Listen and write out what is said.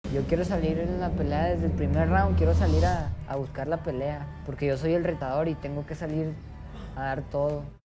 Yo quiero salir en la pelea desde el primer round, quiero salir a buscar la pelea, porque yo soy el retador y tengo que salir a dar todo.